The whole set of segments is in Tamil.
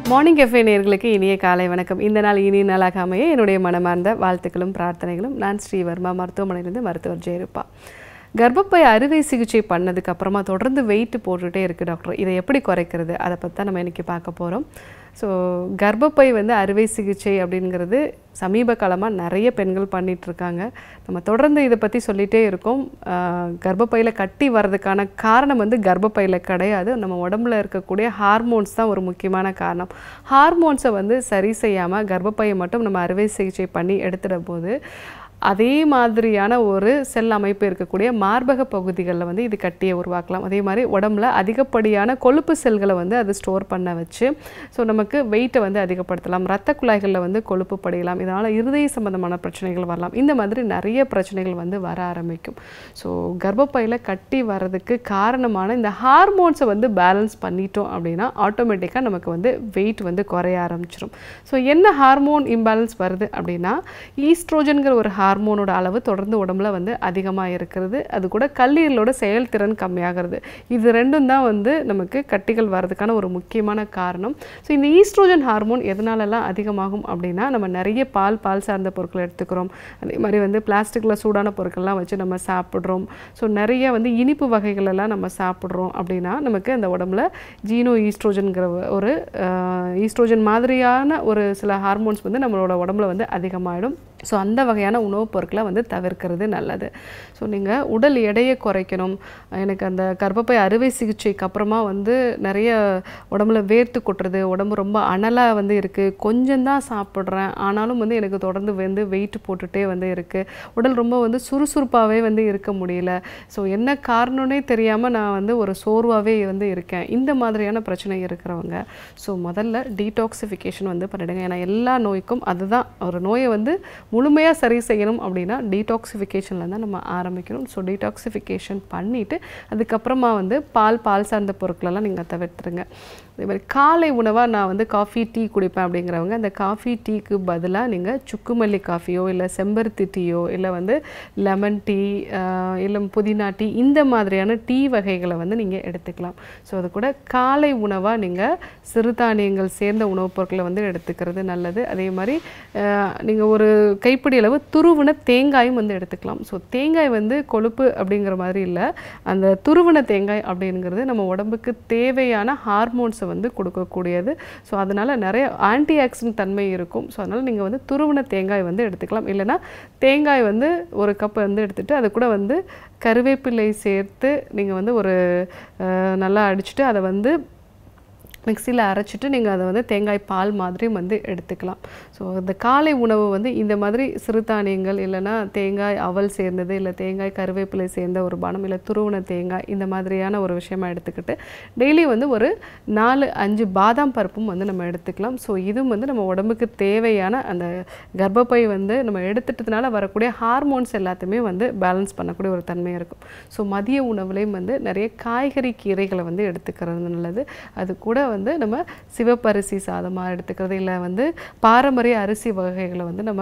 மார்னிங் எஃப்ஏ நேயர்களுக்கு இனிய காலை வணக்கம். இந்த நாள் இனிய நாளாக அமைய என்னுடைய மனமார்ந்த வாழ்த்துக்களும் பிரார்த்தனைகளும். நான் ஸ்ரீ வர்மா மருத்துவமனையிலிருந்து மருத்துவர் ஜெயரூபா. கர்ப்பப்பை அறுவை சிகிச்சை பண்ணதுக்கு அப்புறமா தொடர்ந்து வெயிட் போட்டுகிட்டே இருக்குது டாக்டர், இதை எப்படி குறைக்கிறது, அதை பற்றி தான் நம்ம இன்றைக்கி பார்க்க போகிறோம். ஸோ கர்ப்பப்பை அறுவை சிகிச்சை அப்படிங்கிறது சமீப காலமாக நிறைய பெண்கள் பண்ணிகிட்ருக்காங்க. நம்ம தொடர்ந்து இதை பற்றி சொல்லிகிட்டே இருக்கோம். கர்ப்பப்பையில் கட்டி வர்றதுக்கான காரணம் கர்ப்பப்பையில் கிடையாது, நம்ம உடம்புல இருக்கக்கூடிய ஹார்மோன்ஸ் தான் ஒரு முக்கியமான காரணம். ஹார்மோன்ஸை சரி செய்யாமல் கர்ப்பப்பையை மட்டும் நம்ம அறுவை சிகிச்சை பண்ணி எடுத்துட போது அதே மாதிரியான ஒரு செல் அமைப்பு இருக்கக்கூடிய மார்பக பகுதிகளில் இது கட்டியை உருவாக்கலாம். அதே மாதிரி உடம்புல அதிகப்படியான கொழுப்பு செல்களை அது ஸ்டோர் பண்ண வச்சு ஸோ நமக்கு வெயிட்டை அதிகப்படுத்தலாம். இரத்த குழாய்களில் கொழுப்பு படியலாம். இதனால் இருதய சம்பந்தமான பிரச்சனைகள் வரலாம். இந்த மாதிரி நிறைய பிரச்சனைகள் வர ஆரம்பிக்கும். ஸோ கர்ப்பப்பையில் கட்டி வர்றதுக்கு காரணமான இந்த ஹார்மோன்ஸை பேலன்ஸ் பண்ணிட்டோம் அப்படின்னா ஆட்டோமேட்டிக்காக நமக்கு வெயிட் குறைய ஆரம்பிச்சிடும். ஸோ என்ன ஹார்மோன் இம்பேலன்ஸ் வருது அப்படின்னா ஈஸ்ட்ரோஜன்கிற ஒரு ஹார்மோனோட அளவு தொடர்ந்து உடம்புல அதிகமாக இருக்கிறது. அது கூட கல்லீரலோட செயல்திறன் கம்மியாகிறது. இது ரெண்டும் தான் நமக்கு கட்டிகள் வர்றதுக்கான ஒரு முக்கியமான காரணம். ஸோ இந்த ஈஸ்ட்ரோஜன் ஹார்மோன் எதனாலலாம் அதிகமாகும் அப்படின்னா நம்ம நிறைய பால் சார்ந்த பொருட்களை எடுத்துக்கிறோம். அதே மாதிரி பிளாஸ்டிக்கில் சூடான பொருட்கள்லாம் வச்சு நம்ம சாப்பிட்றோம். ஸோ நிறைய இனிப்பு வகைகளெல்லாம் நம்ம சாப்பிட்றோம் அப்படின்னா நமக்கு அந்த உடம்புல ஜீனோ ஈஸ்ட்ரோஜன்கிற ஒரு ஈஸ்ட்ரோஜன் மாதிரியான ஒரு சில ஹார்மோன்ஸ் நம்மளோட உடம்புல அதிகமாகிடும். ஸோ அந்த வகையான உணவுப் பொருட்களை தவிர்க்கிறது நல்லது. ஸோ நீங்கள் உடல் எடையை குறைக்கணும். எனக்கு அந்த கர்ப்பப்பை அறுவை சிகிச்சைக்கு அப்புறமா நிறைய உடம்புல வேர்த்து கொட்டுறது, உடம்பு ரொம்ப அனலாக இருக்குது, கொஞ்சம் தான் சாப்பிட்றேன் ஆனாலும் எனக்கு தொடர்ந்து வெயிட் போட்டுகிட்டே இருக்குது, உடல் ரொம்ப சுறுசுறுப்பாகவே இருக்க முடியல, ஸோ என்ன காரணம்னே தெரியாமல் நான் ஒரு சோர்வாகவே இருக்கேன், இந்த மாதிரியான பிரச்சனை இருக்கிறவங்க ஸோ முதல்ல டீடாக்சிஃபிகேஷன் பண்ணிடுங்க. ஏன்னா எல்லா நோய்க்கும் அதுதான், ஒரு நோயை முழுமையாக சரி செய்யணும் அப்படின்னா டீடாக்சிஃபிகேஷனில் தான் நம்ம ஆரம்பிக்கணும். ஸோ டீடாக்சிஃபிகேஷன் பண்ணிவிட்டு அதுக்கப்புறமா பால் சார்ந்த பொருட்களெல்லாம் நீங்கள் தவிர்த்துருங்க. அதே மாதிரி காலை உணவாக நான் காஃபி டீ குடிப்பேன் அப்படிங்கிறவங்க அந்த காஃபி டீக்கு பதிலாக நீங்கள் சுக்குமல்லி காஃபியோ இல்லை செம்பருத்தி டீயோ இல்லை லெமன் டீ இல்லை புதினா டீ இந்த மாதிரியான டீ வகைகளை நீங்கள் எடுத்துக்கலாம். ஸோ அது கூட காலை உணவாக நீங்கள் சிறுதானியங்கள் சேர்ந்த உணவுப் பொருட்களை எடுத்துக்கிறது நல்லது. அதே மாதிரி நீங்கள் ஒரு கைப்பிடி அளவு துருவின தேங்காயும் எடுத்துக்கலாம். ஸோ தேங்காய் கொழுப்பு அப்படிங்கிற மாதிரி இல்லை, அந்த துருவின தேங்காய் அப்படிங்கிறது நம்ம உடம்புக்கு தேவையான ஹார்மோன்ஸை கொடுக்கக்கூடியது. ஸோ அதனால் நிறைய ஆன்டி ஆக்சிடென்ட் தன்மை இருக்கும். ஸோ அதனால் நீங்கள் துருவின தேங்காய் எடுத்துக்கலாம். இல்லைனா தேங்காய் ஒரு கப் எடுத்துகிட்டு அது கூட கருவேப்பிலை சேர்த்து நீங்கள் ஒரு நல்லா அடிச்சுட்டு அதை மிக்சியில் அரைச்சிட்டு நீங்கள் அதை தேங்காய் பால் மாதிரி எடுத்துக்கலாம். ஸோ இந்த காலை உணவு இந்த மாதிரி சிறுதானியங்கள் இல்லைனா தேங்காய் அவல் சேர்ந்தது இல்லை தேங்காய் கருவேப்பிலை சேர்ந்த ஒரு பானம் இல்லை துருவன தேங்காய் இந்த மாதிரியான ஒரு விஷயமா எடுத்துக்கிட்டு டெய்லி ஒரு 4-5 பாதாம் பருப்பும் நம்ம எடுத்துக்கலாம். ஸோ இதுவும் நம்ம உடம்புக்கு தேவையான அந்த கர்ப்பப்பை நம்ம எடுத்துட்டதுனால வரக்கூடிய ஹார்மோன்ஸ் எல்லாத்தையுமே பேலன்ஸ் பண்ணக்கூடிய ஒரு தன்மை இருக்கும். ஸோ மதிய உணவுலேயும் நிறைய காய்கறி கீரைகளை எடுத்துக்கிறது நல்லது. அது கூட நம்ம சிவப்பரிசி சாதமாக எடுத்துக்கிறது இல்லை பாரம்பரிய அரிசி வகைகளை நம்ம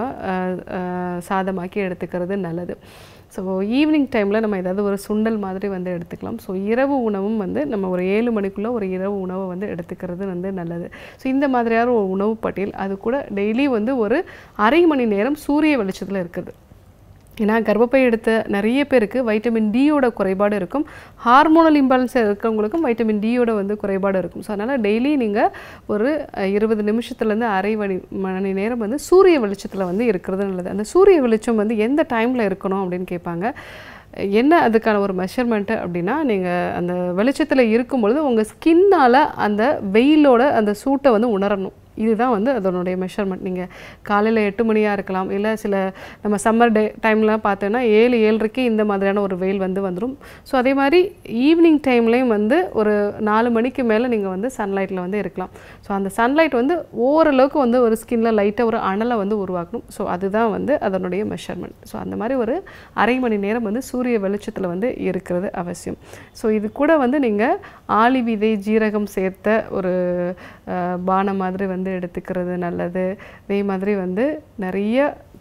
சாதமாக்கி எடுத்துக்கிறது நல்லது. ஸோ ஈவினிங் டைமில் நம்ம ஏதாவது ஒரு சுண்டல் மாதிரி எடுத்துக்கலாம். ஸோ இரவு உணவும் நம்ம ஒரு 7 மணிக்குள்ளே ஒரு இரவு உணவை எடுத்துக்கிறது நல்லது. ஸோ இந்த மாதிரியான ஒரு உணவு பட்டியல் அது கூட டெய்லி ஒரு அரை மணி நேரம் சூரிய வெளிச்சத்தில் இருக்குது. ஏன்னா கர்ப்பப்பை எடுத்த நிறைய பேருக்கு வைட்டமின் டியோட குறைபாடு இருக்கும், ஹார்மோனல் இம்பேலன்ஸ் இருக்கிறவங்களுக்கும் வைட்டமின் டியோட குறைபாடு இருக்கும். ஸோ அதனால் டெய்லி நீங்கள் ஒரு 20 நிமிஷத்துலேருந்து அரை மணி நேரம் சூரிய வெளிச்சத்தில் இருக்கிறது நல்லது. அந்த சூரிய வெளிச்சம் எந்த டைமில் இருக்கணும் அப்படின்னு கேட்பாங்க. என்ன அதுக்கான ஒரு மெஷர்மெண்ட்டு அப்படின்னா நீங்கள் அந்த வெளிச்சத்தில் இருக்கும்பொழுது உங்கள் ஸ்கின்னால் அந்த வெயிலோட அந்த சூட்டை உணரணும். இதுதான் அதனுடைய மெஷர்மெண்ட். நீங்கள் காலையில் 8 மணியாக இருக்கலாம், இல்லை சில நம்ம சம்மர் டைம்லாம் பார்த்தோன்னா 7-7:30 இந்த மாதிரியான ஒரு வெயில் வந்துடும். ஸோ அதே மாதிரி ஈவினிங் டைம்லேயும் ஒரு 4 மணிக்கு மேலே நீங்கள் சன்லைட்டில் இருக்கலாம். ஸோ அந்த சன்லைட் ஓரளவுக்கு ஒரு ஸ்கின்ல லைட்டாக ஒரு அனலை உருவாக்கணும். ஸோ அதுதான் அதனுடைய மெஷர்மெண்ட். ஸோ அந்த மாதிரி ஒரு அரை மணி நேரம் சூரிய வெளிச்சத்தில் இருக்கிறது அவசியம். ஸோ இது கூட நீங்கள் ஆளி விதை ஜீரகம் சேர்த்த ஒரு பானம் மாதிரி எடுத்துக்கிறது நல்லது. அதே மாதிரி நிறைய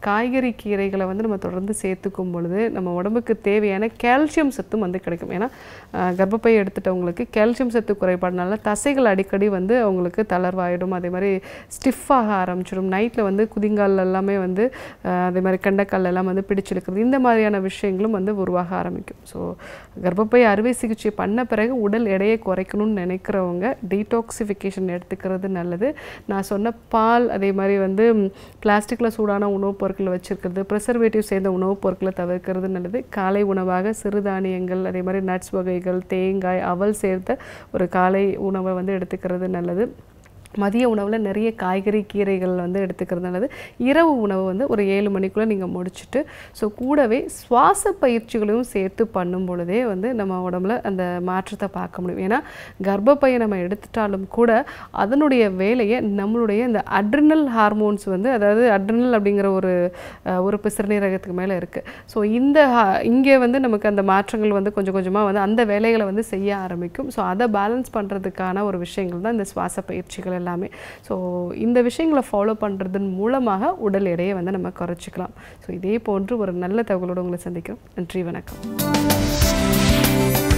காய்கறி கீரைகளை வந்து நம்ம தொடர்ந்து சேர்த்துக்கும் பொழுது நம்ம உடம்புக்கு தேவையான கால்சியம் சத்தும் வந்து கிடைக்கும். ஏன்னா கர்ப்பப்பை எடுத்துட்டவங்களுக்கு கால்சியம் சத்து குறைபாடுனால தசைகள் அடிக்கடி வந்து அவங்களுக்கு தளர்வாயிடும், அதே மாதிரி ஸ்டிஃபாக ஆரம்பிச்சிடும், நைட்டில் வந்து குதிங்கால் எல்லாமே வந்து அதே மாதிரி கெண்டைக்கால் எல்லாம் வந்து பிடிச்சிருக்கிறது, இந்த மாதிரியான விஷயங்களும் வந்து உருவாக ஆரம்பிக்கும். ஸோ கர்ப்பப்பை அறுவை சிகிச்சை பண்ண பிறகு உடல் எடையை குறைக்கணும்னு நினைக்கிறவங்க டீடாக்சிஃபிகேஷன் எடுத்துக்கிறது நல்லது. நான் சொன்ன பால், அதே மாதிரி வந்து பிளாஸ்டிக்கில் சூடான உணவுப் பொருட்களை வச்சுருக்கிறது, ப்ரிசர்வேட்டிவ் சேர்ந்த உணவுப் பொருட்களை தவிர்க்கிறது நல்லது. காலை உணவாக சிறுதானியங்கள், அதே மாதிரி நட்ஸ் வகைகள், தேங்காய், அவல் சேர்த்த ஒரு காலை உணவை வந்து எடுத்துக்கிறது நல்லது. மதிய உணவில் நிறைய காய்கறி கீரைகள் வந்து எடுத்துக்கிறது நல்லது. இரவு உணவு வந்து ஒரு 7 மணிக்குள்ளே நீங்கள் முடிச்சுட்டு, ஸோ கூடவே சுவாச பயிற்சிகளையும் சேர்த்து பண்ணும் பொழுதே வந்து நம்ம உடம்புல அந்த மாற்றத்தை பார்க்க முடியும். ஏன்னா கர்ப்பப்பையை நம்ம எடுத்துட்டாலும் கூட அதனுடைய வேலையை நம்மளுடைய இந்த அட்ரினல் ஹார்மோன்ஸ் வந்து, அதாவது அட்ரினல் அப்படிங்கிற ஒரு சிறுநீரகத்துக்கு மேலே இருக்குது. ஸோ இங்கே வந்து நமக்கு அந்த மாற்றங்கள் வந்து கொஞ்சம் கொஞ்சமாக வந்து அந்த வேலைகளை வந்து செய்ய ஆரம்பிக்கும். ஸோ அதை பேலன்ஸ் பண்ணுறதுக்கான ஒரு விஷயங்கள் தான் இந்த சுவாச பயிற்சிகள் எல்லாமே. ஸோ இந்த விஷயங்களை ஃபாலோ பண்ணுறதன் மூலமாக உடல் எடையை வந்து நம்ம குறைச்சிக்கலாம். ஸோ இதே போன்று ஒரு நல்ல தகவலோடு உங்களை சந்திக்கிறோம். நன்றி, வணக்கம்.